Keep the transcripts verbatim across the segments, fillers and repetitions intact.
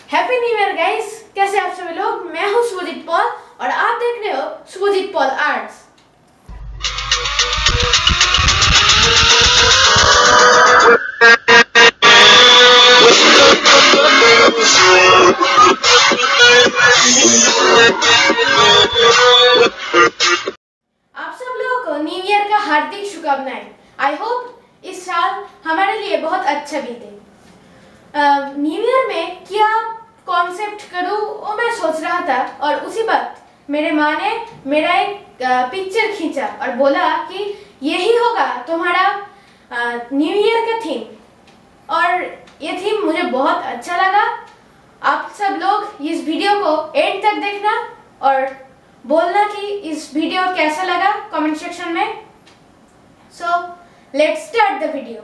Happy new year guys. कैसे आप सभी लोग? मैं हूं शुभजीत पॉल और आप देख रहे हो शुभजीत पॉल आर्ट्स। आप सब लोगों को न्यू ईयर का हार्दिक शुभकामनाएं। आई होप इस साल हमारे लिए बहुत अच्छा बीते। न्यू ईयर में क्या कॉन्सेप्ट करूं वो मैं सोच रहा था और उसी वक्त मेरे माँ ने मेरा एक पिक्चर खींचा और बोला कि यही होगा तुम्हारा न्यू ईयर का थीम। और ये थीम मुझे बहुत अच्छा लगा। आप सब लोग इस वीडियो को एंड तक देखना और बोलना कि इस वीडियो कैसा लगा कमेंट सेक्शन में। So let's start the video.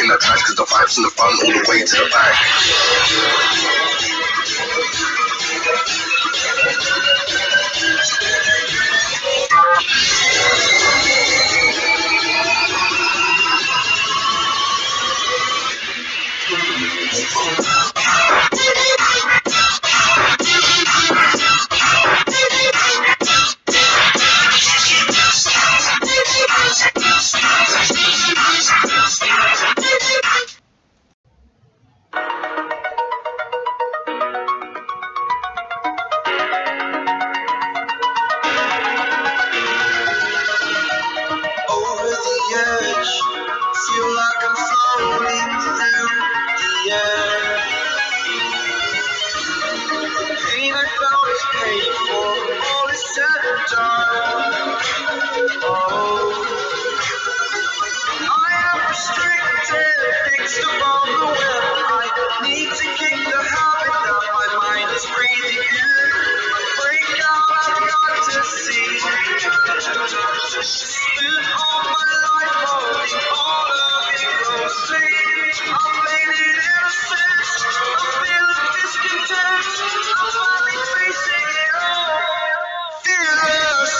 taking the tracks, cause the vibes and the fun all the way to the back. Over the edge, feel like I'm floating through the air. Pain I felt is paid for, all is said and done. Oh, I am restricted, fixed above the web. I need to kick the habit that my mind is breathing in. Break out, I've got to see. Spend all my life holding all of it closely. I'm faded innocent, a feel of discontent. I'm finally facing it all, fearless.